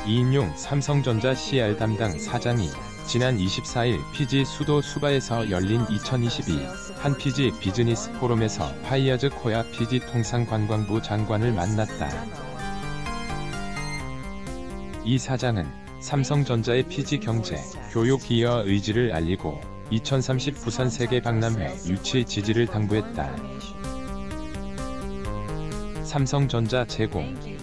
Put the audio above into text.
이인용 삼성전자 CR 담당 사장이 지난 24일 피지 수도 수바에서 열린 2022 한피지 비즈니스 포럼에서 파이어즈 코야 피지 통상관광부 장관을 만났다. 이 사장은 삼성전자의 피지 경제, 교육 기여 의지를 알리고 2030 부산 세계 박람회 유치 지지를 당부했다. 삼성전자 제공